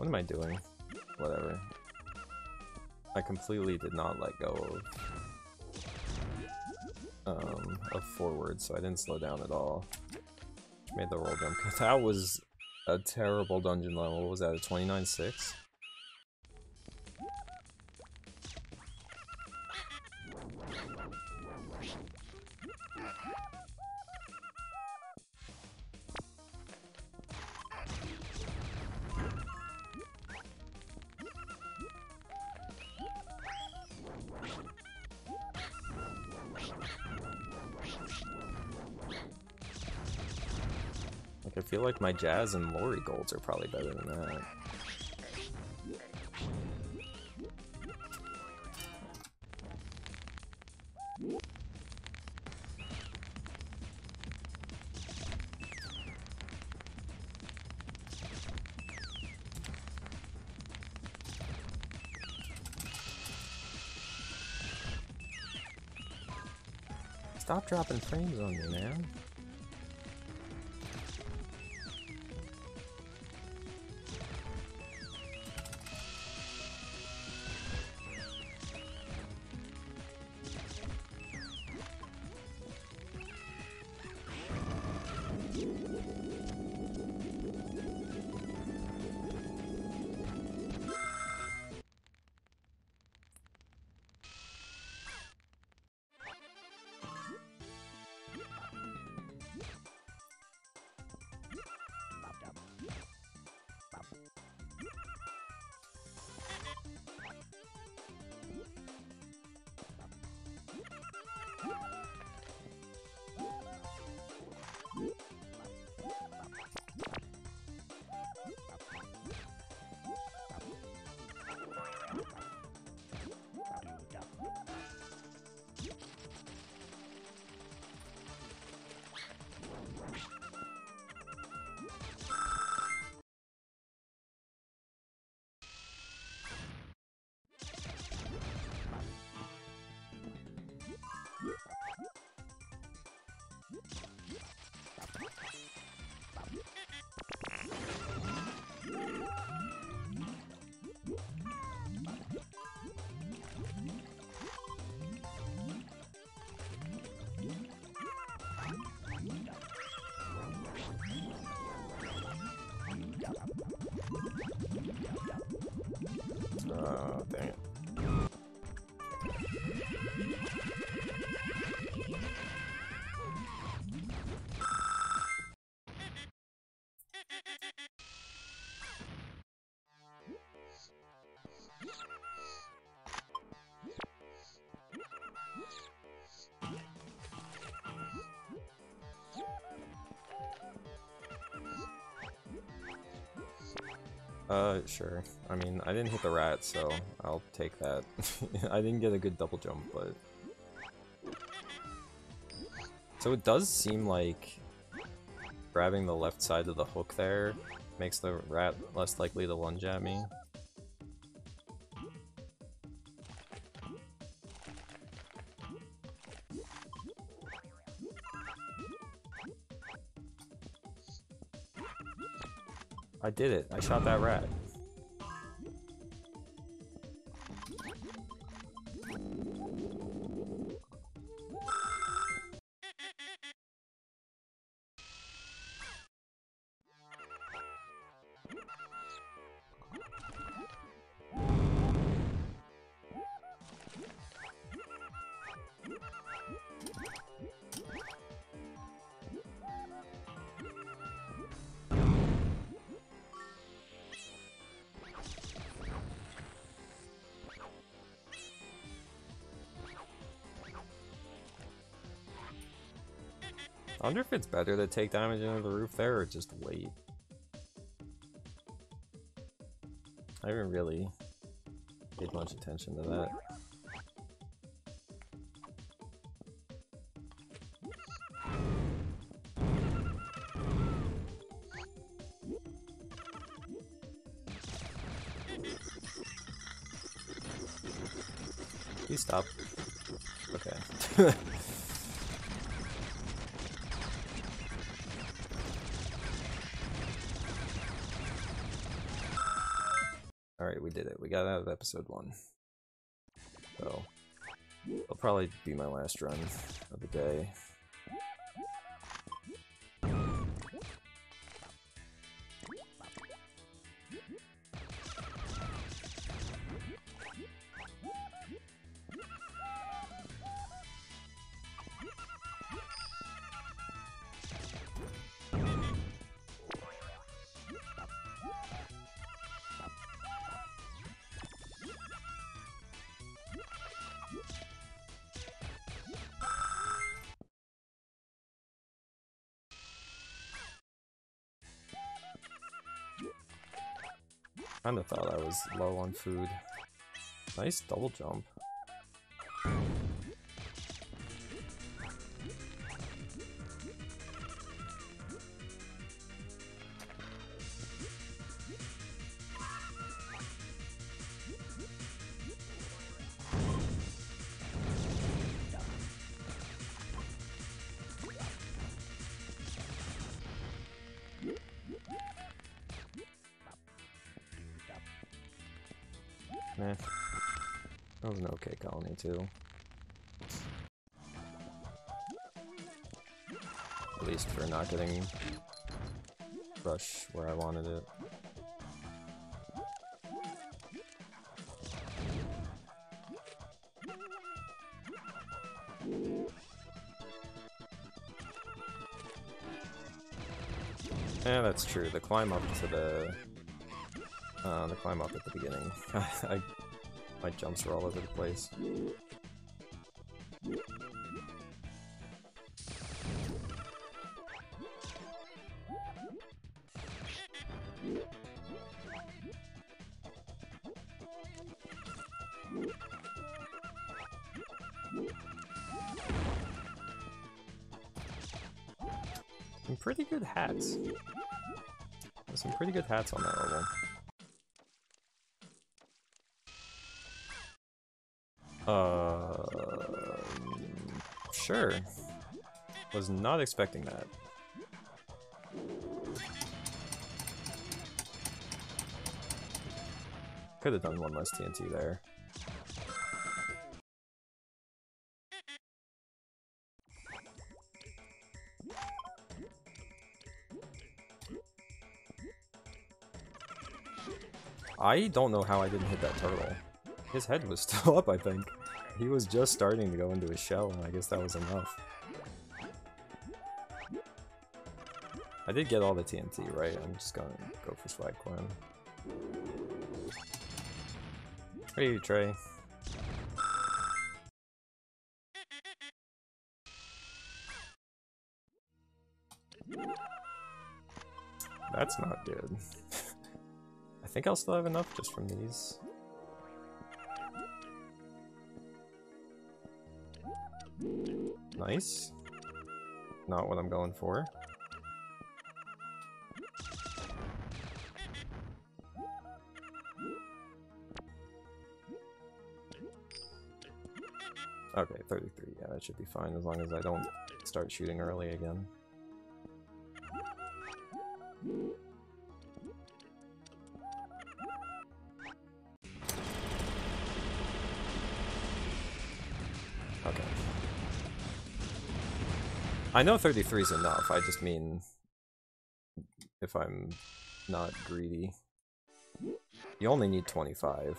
What am I doing? Whatever. I completely did not let go of forward, so I didn't slow down at all. Made the roll jump. That was a terrible dungeon level. What was that, a 29-6? I feel like my Jazz and Lori golds are probably better than that. Stop dropping frames on me, man. Oh, dang it. Sure. I mean, I didn't hit the rat, so I'll take that. I didn't get a good double jump, but... So it does seem like grabbing the left side of the hook there makes the rat less likely to lunge at me. I did it. I shot that rat. I wonder if it's better to take damage into the roof there or just wait. I haven't really paid much attention to that. Please stop. Okay. Alright, we did it. We got out of episode 1. So, it'll probably be my last run of the day. Kinda thought I was low on food. Nice double jump. Meh. That was an okay colony too. At least for not getting rush where I wanted it. Yeah, that's true. The climb up to the climb up at the beginning. My jumps were all over the place. Some pretty good hats. There's some pretty good hats on that level. Sure. Was not expecting that. Could have done one less TNT there. I don't know how I didn't hit that turtle. His head was still up, I think. He was just starting to go into his shell, and I guess that was enough. I did get all the TNT, right? I'm just gonna go for Swag Clan. Hey, Trey. That's not good. I think I'll still have enough just from these. Nice. Not what I'm going for. Okay, 33. Yeah, that should be fine as long as I don't start shooting early again. Okay. I know 33 is enough, I just mean if I'm not greedy. You only need 25.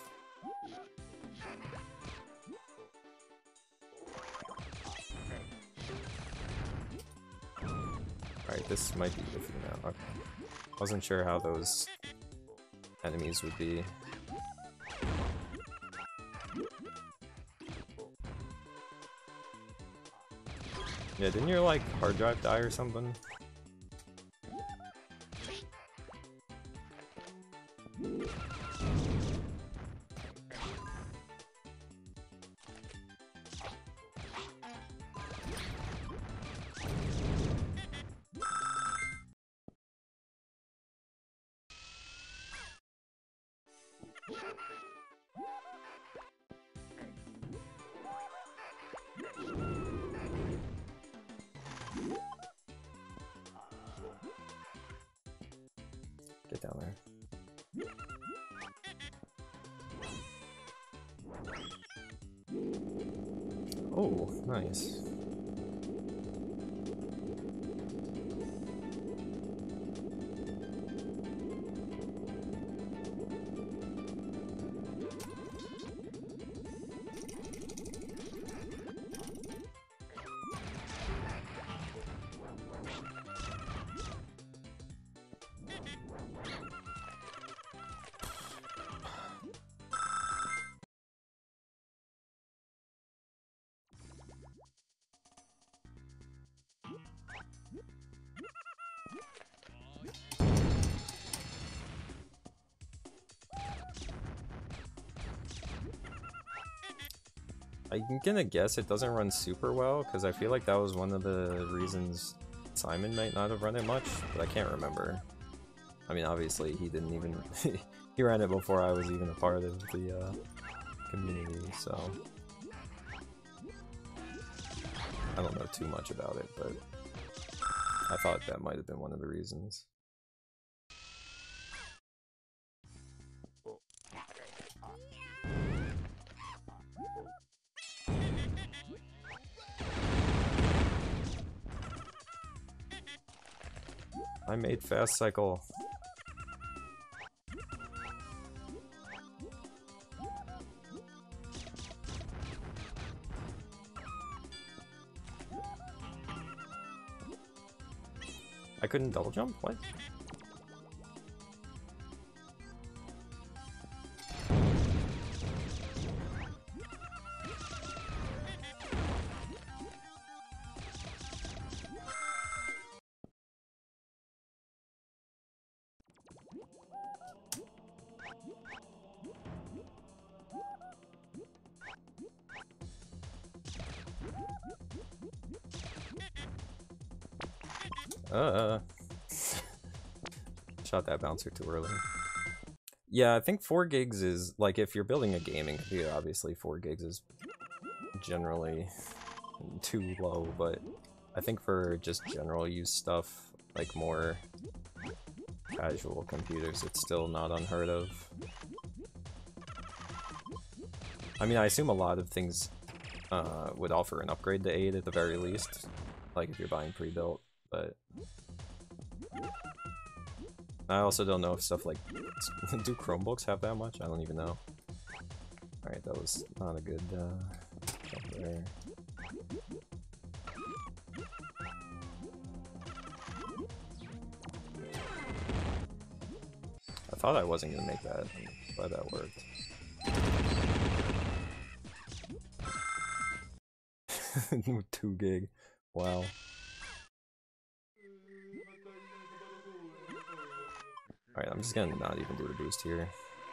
Alright, this might be iffy now. Okay. Wasn't sure how those enemies would be. Yeah, didn't your, like, hard drive die or something? Get down there. Oh, nice. I'm gonna guess it doesn't run super well, because I feel like that was one of the reasons Simon might not have run it much, but I can't remember. I mean, obviously, he didn't even... he ran it before I was even a part of the community, so... I don't know too much about it, but I thought that might have been one of the reasons. I made fast cycle. I couldn't double jump? What? Shot that bouncer too early. Yeah, I think 4 gigs is, like, if you're building a gaming computer, obviously 4 gigs is generally too low, but I think for just general use stuff, like more casual computers, it's still not unheard of. I mean, I assume a lot of things would offer an upgrade to 8 at the very least, like if you're buying pre-built, but I also don't know if stuff like... do Chromebooks have that much? I don't even know. Alright, that was not a good jump there. I thought I wasn't gonna make that, but that worked. 2 gig. Wow. Alright, I'm just gonna not even do the boost here.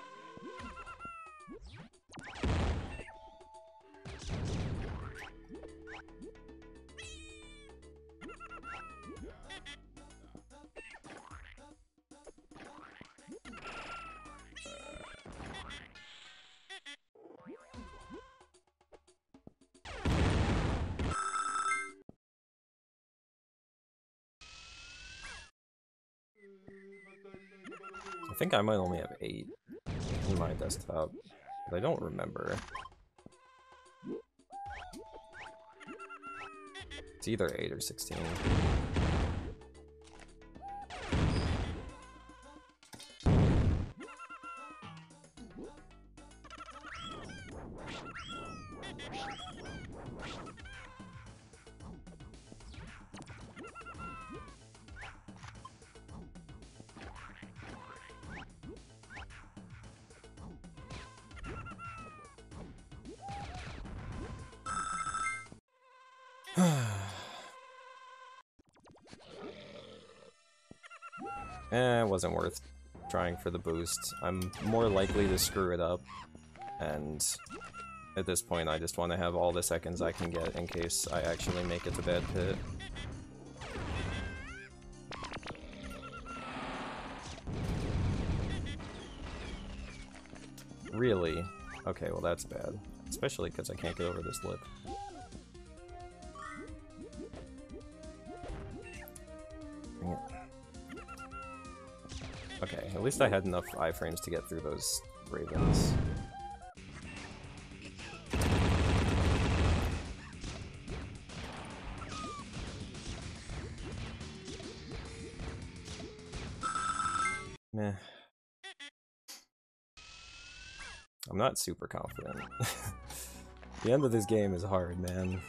I think I might only have 8 in my desktop, but I don't remember. It's either 8 or 16. It wasn't worth trying for the boost. I'm more likely to screw it up, and at this point I just want to have all the seconds I can get in case I actually make it to bad pit. Really? Okay, well that's bad. Especially because I can't get over this lip. Okay, at least I had enough iframes to get through those ravens. meh. I'm not super confident. The end of this game is hard, man.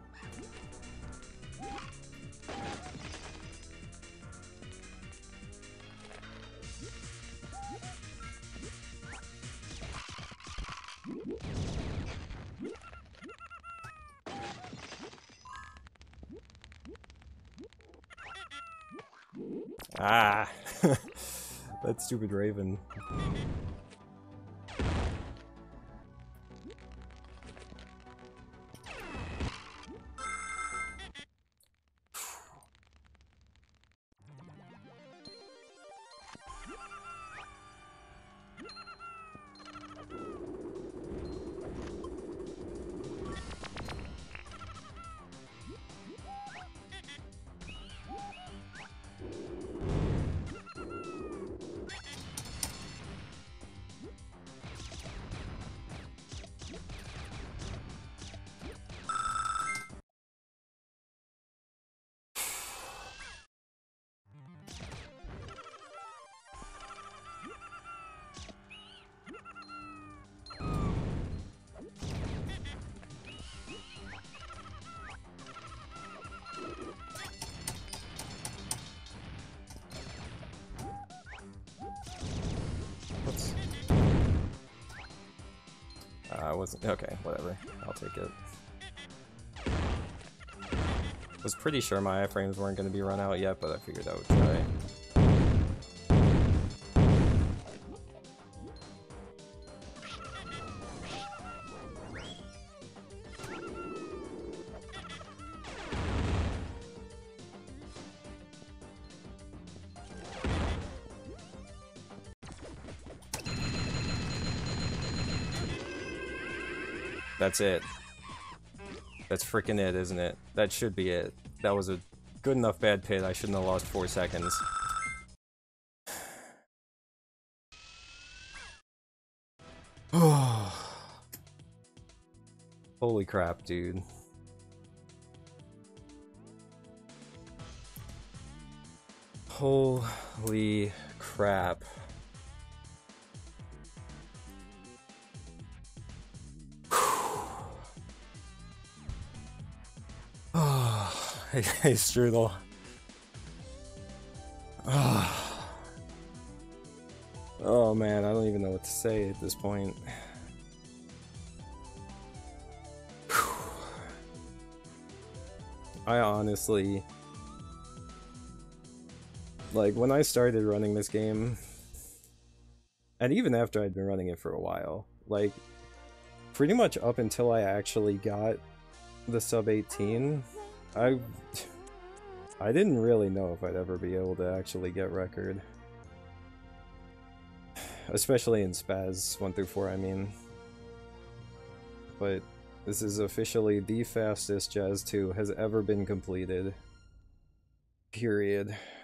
Ah! That stupid Raven. I wasn't okay, whatever. I'll take it. Was pretty sure my iframes weren't going to be run out yet, but I figured I would try. That's it. That's freaking it, isn't it? That should be it. That was a good enough bad pit. I shouldn't have lost 4 seconds. Holy crap, dude. Holy crap. Hey, Strudel. Oh man, I don't even know what to say at this point. I honestly... Like, when I started running this game, and even after I'd been running it for a while, like, pretty much up until I actually got the sub 18, I didn't really know if I'd ever be able to actually get record. Especially in Spaz 1 through 4, I mean. But this is officially the fastest Jazz 2 has ever been completed. Period.